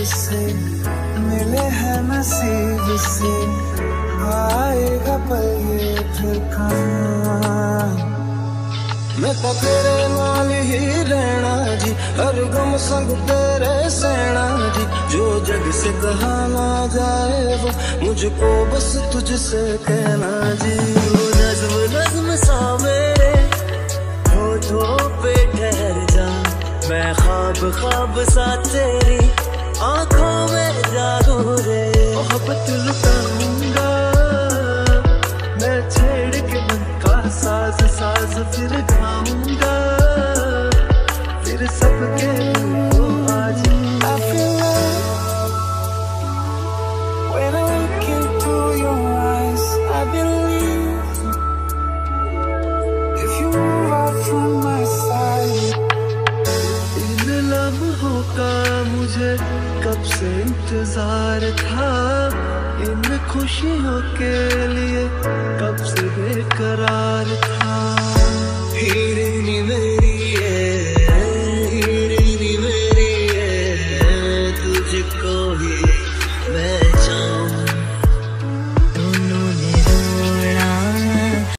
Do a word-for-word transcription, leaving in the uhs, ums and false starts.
से मिले हैं नसीब से, आएगा पल ये फिर कहाँ। मैं तो तेरे नाल ही रहना जी, हर गम संग तेरे सहना जी। जो जग से कहा ना जाए वो मुझको बस तुझसे कहना जी। नज़्म नज़्म सा मेरे होठों पे ठहर जा, मैं ख्वाब ख्वाब सा तेरी आंखों में जागू रे। मोहब्बत लुटाऊंगा मैं छेड़ के मन का साज साज, फिर गाऊंगा फिर सबके को आज। I feel like when I look into your eyes, I believe if you move out from my side। इन लम्हों का मुझे कब से इंतजार था, इन खुशियों के लिए कब से बेकरार था।